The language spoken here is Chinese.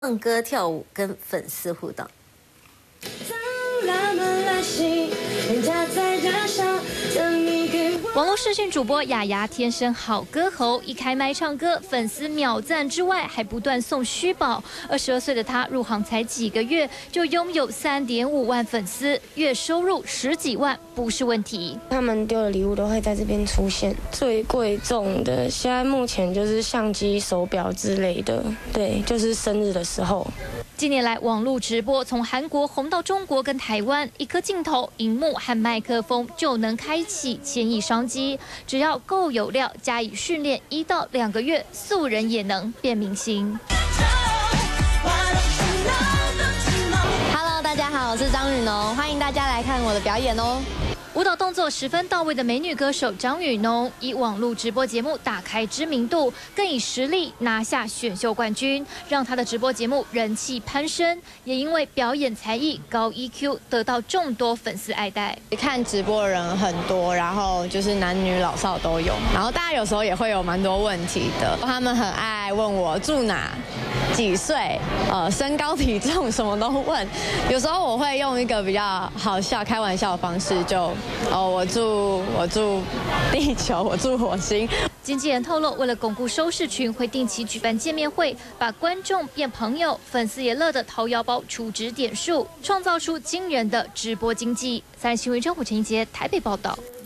唱歌跳舞跟粉丝互动。 网络视讯主播雅雅天生好歌喉，一开麦唱歌，粉丝秒赞之外，还不断送虚宝。22岁的她入行才几个月，就拥有3.5万粉丝，月收入10几万不是问题。 他们丢的礼物都会在这边出现，最贵重的现在目前就是相机、手表之类的，对，就是生日的时候。 近年来，网络直播从韩国红到中国跟台湾，一颗镜头、荧幕和麦克风就能开启千亿商机。只要够有料，加以训练1到2个月，素人也能变明星。 Hello， 大家好，我是张雨农，欢迎大家来看我的表演哦。 舞蹈动作十分到位的美女歌手张雨农，以网络直播节目打开知名度，更以实力拿下选秀冠军，让她的直播节目人气攀升。也因为表演才艺、高 EQ， 得到众多粉丝爱戴。 看直播的人很多，然后就是男女老少都有，然后大家有时候也会有蛮多问题的，他们很爱问我住哪、几岁、身高体重什么都问。有时候我会用一个比较好笑、开玩笑的方式就。我住地球，我住火星。 经纪人透露，为了巩固收视群，会定期举办见面会，把观众变朋友，粉丝也乐得掏腰包储值点数，创造出惊人的直播经济。3立新闻陈虎陈一杰台北报道。